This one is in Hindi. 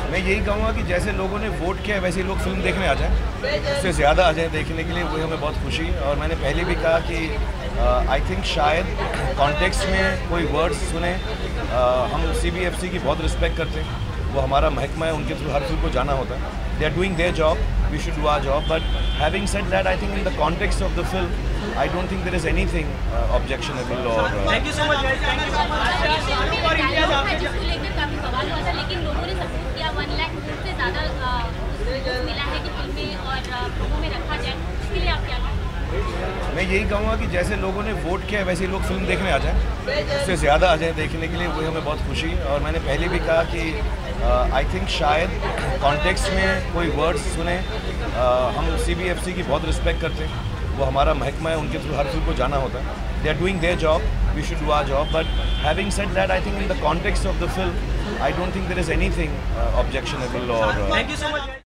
मैं यही कहूँगा कि जैसे लोगों ने वोट किया वैसे ही लोग फिल्म देखने आ जाएं, उससे ज़्यादा आ जाएं देखने के लिए, वही हमें बहुत खुशी है। और मैंने पहले भी कहा कि आई थिंक शायद कॉन्टेक्स्ट में कोई वर्ड्स सुने। हम CBFC की बहुत रिस्पेक्ट करते हैं, वो हमारा महकमा है, उनके थ्रू हर फिल्म को जाना होता है। They are doing their job, we should do our job, but having said that I think in the context of the film I don't think there is anything objectionable. और thank you so much guys, thank you so much. जिसको लेकर काफी सवाल हुआ था, लेकिन लोगों ने सपोर्ट किया। 1 लाख वोट से ज़्यादा मिला है कि फिल्में और फिल्मों में रखा जाए, इसके लिए आप क्या कहेंगे? मैं यही कहूँगा कि जैसे लोगों ने वोट किया वैसे ही लोग फिल्म देखने आ जाएं, उससे ज़्यादा आ जाएं देखने के लिए, वही हमें बहुत खुशी है। और मैंने पहले भी कहा कि आई थिंक शायद कॉन्टेक्स्ट में कोई वर्ड्स सुने। हम CBFC की बहुत रिस्पेक्ट करते हैं, वो हमारा महकमा है, उनके थ्रू हर फिल्म को जाना होता है। They are doing their job, we should do our job, but having said that I think in the context of the film I don't think there is anything objectionable. और थैंक यू सो मच।